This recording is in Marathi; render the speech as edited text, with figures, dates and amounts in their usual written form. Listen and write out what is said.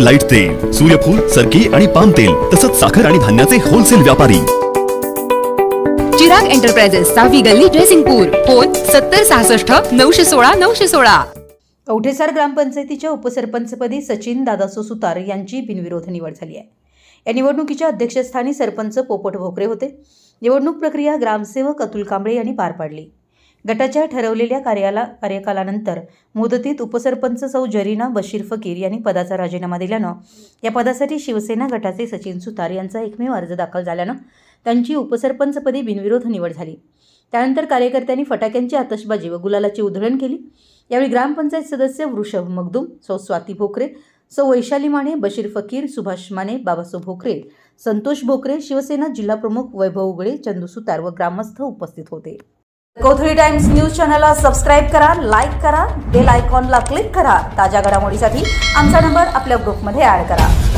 लाईट तेल, सूर्यफूल, सरकी आणि पाम तेल तसंच साखर आणि धान्याचे होलसेल व्यापारी। चिराग एंटरप्राइजेस, 6वी गल्ली, ड्रेसिंगपूर। फोन 7066 916 916। कवठेसार ग्रामपंचायतीच्या उपसरपंचपदी सचिन दादासो सुतार यांची बिनविरोध निवड झाली आहे। या निवडणुकीच्या अध्यक्षस्थानी सरपंच पोपट भोकरे होते। निवडणूक प्रक्रिया ग्रामसेवक अतुल कांबळे यांनी पार पाडली। गटाच्या ठरवलेल्या कार्यकालानंतर मुदतीत उपसरपंच सौ जरीना बशीर फकीर यांनी पदाचा राजीनामा दिल्यानं या पदासाठी शिवसेना गटाचे सचिन सुतार यांचा एकमेव अर्ज दाखल झाल्यानं त्यांची उपसरपंचपदी बिनविरोध निवड झाली। त्यानंतर कार्यकर्त्यांनी फटाक्यांची आतषबाजी व गुलालाची उधळण केली। यावेळी ग्रामपंचायत सदस्य वृषभ मगदूम, सौ स्वाती भोकरे, सौ वैशाली माने, बशीर फकीर, सुभाष माने, बाबासो भोकरे, संतोष भोकरे, शिवसेना जिल्हा प्रमुख वैभव उगळे, चंदू सुतार व ग्रामस्थ उपस्थित होते। कोथळी टाइम्स न्यूज चॅनलला सबस्क्राइब करा, लाईक करा, बेल आयकॉनला क्लिक करा। ताज्या घडामोडीसाठी आमचा नंबर आपल्या ग्रुपमध्ये ॲड करा।